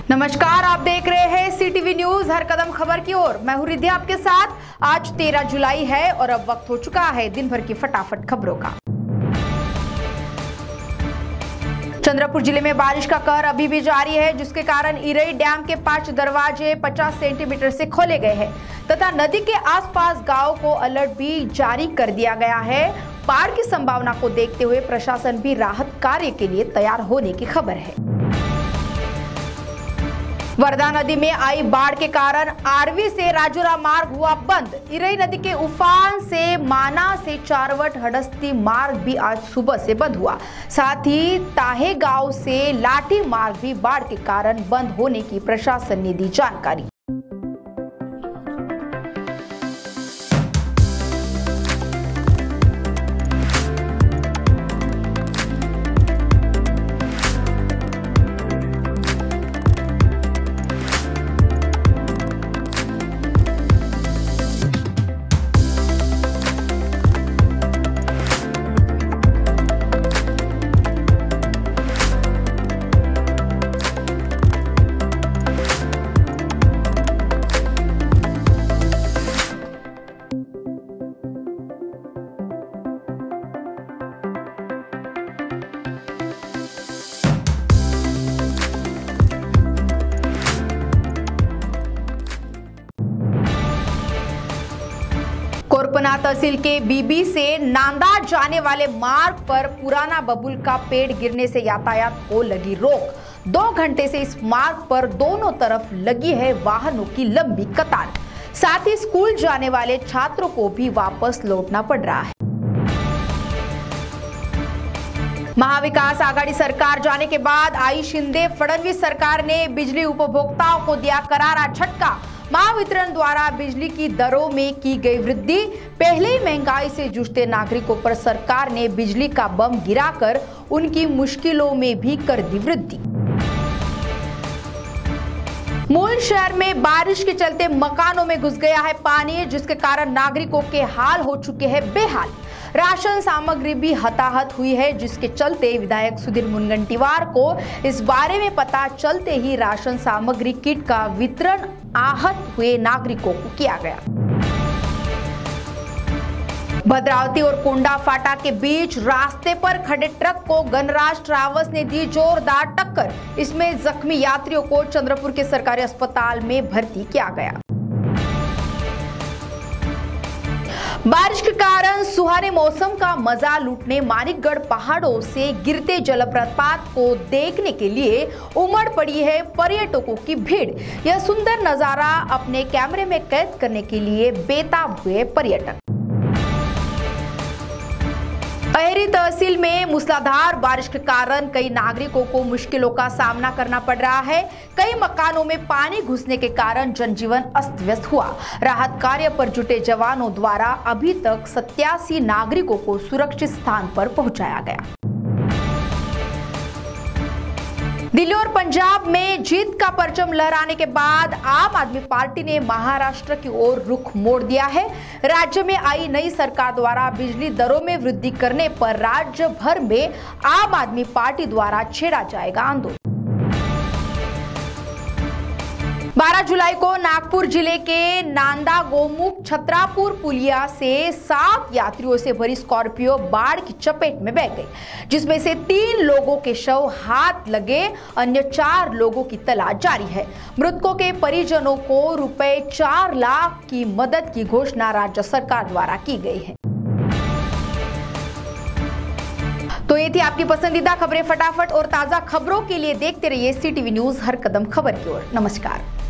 नमस्कार, आप देख रहे हैं सीटीवी न्यूज हर कदम खबर की ओर। मैं हूं रिद्धि आपके साथ। आज 13 जुलाई है और अब वक्त हो चुका है दिन भर की फटाफट खबरों का। चंद्रपुर जिले में बारिश का कहर अभी भी जारी है, जिसके कारण इरई डैम के 5 दरवाजे 50 सेंटीमीटर से खोले गए हैं तथा नदी के आसपास गांव को अलर्ट भी जारी कर दिया गया है। बाढ़ की संभावना को देखते हुए प्रशासन भी राहत कार्य के लिए तैयार होने की खबर है। वर्धा नदी में आई बाढ़ के कारण आरवी से राजूरा मार्ग हुआ बंद। इरई नदी के उफान से माना से चारवट हडस्ती मार्ग भी आज सुबह से बंद हुआ। साथ ही ताहे गांव से लाठी मार्ग भी बाढ़ के कारण बंद होने की प्रशासन ने दी जानकारी। कोरपना तहसील के बीबी से नांदा जाने वाले मार्ग पर पुराना बबुल का पेड़ गिरने से यातायात को लगी रोक। 2 घंटे से इस मार्ग पर दोनों तरफ लगी है वाहनों की लंबी कतार। साथ ही स्कूल जाने वाले छात्रों को भी वापस लौटना पड़ रहा है। महाविकास आघाड़ी सरकार जाने के बाद आई शिंदे फडणवीस सरकार ने बिजली उपभोक्ताओं को दिया करारा झटका। महावितरण द्वारा बिजली की दरों में की गई वृद्धि। पहले ही महंगाई से जूझते नागरिकों पर सरकार ने बिजली का बम गिराकर उनकी मुश्किलों में भी कर दी वृद्धि। मूल शहर में बारिश के चलते मकानों में घुस गया है पानी, जिसके कारण नागरिकों के हाल हो चुके हैं बेहाल। राशन सामग्री भी हताहत हुई है, जिसके चलते विधायक सुधीर मुनगंटीवार को इस बारे में पता चलते ही राशन सामग्री किट का वितरण आहत हुए नागरिकों को किया गया। भद्रावती और कोंडा फाटा के बीच रास्ते पर खड़े ट्रक को गणराज ट्रैवल्स ने दी जोरदार टक्कर। इसमें जख्मी यात्रियों को चंद्रपुर के सरकारी अस्पताल में भर्ती किया गया। बारिश के कारण सुहाने मौसम का मजा लूटने मानिकगढ़ पहाड़ों से गिरते जलप्रपात को देखने के लिए उमड़ पड़ी है पर्यटकों की भीड़। यह सुंदर नजारा अपने कैमरे में कैद करने के लिए बेताब हुए पर्यटक। अहेरी तहसील में मूसलाधार बारिश के कारण कई नागरिकों को मुश्किलों का सामना करना पड़ रहा है। कई मकानों में पानी घुसने के कारण जनजीवन अस्त व्यस्त हुआ। राहत कार्य पर जुटे जवानों द्वारा अभी तक 87 नागरिकों को सुरक्षित स्थान पर पहुंचाया गया। दिल्ली और पंजाब में जीत का परचम लहराने के बाद आम आदमी पार्टी ने महाराष्ट्र की ओर रुख मोड़ दिया है। राज्य में आई नई सरकार द्वारा बिजली दरों में वृद्धि करने पर राज्य भर में आम आदमी पार्टी द्वारा छेड़ा जाएगा आंदोलन। 12 जुलाई को नागपुर जिले के नांदा गोमुख छतरापुर पुलिया से 7 यात्रियों से भरी स्कॉर्पियो बाढ़ की चपेट में बह गई, जिसमें से 3 लोगों के शव हाथ लगे, अन्य 4 लोगों की तलाश जारी है। मृतकों के परिजनों को रुपए 4 लाख की मदद की घोषणा राज्य सरकार द्वारा की गई है। तो ये थी आपकी पसंदीदा खबरें फटाफट और ताजा खबरों के लिए देखते रहिए सीटीवी न्यूज हर कदम खबर की ओर। नमस्कार।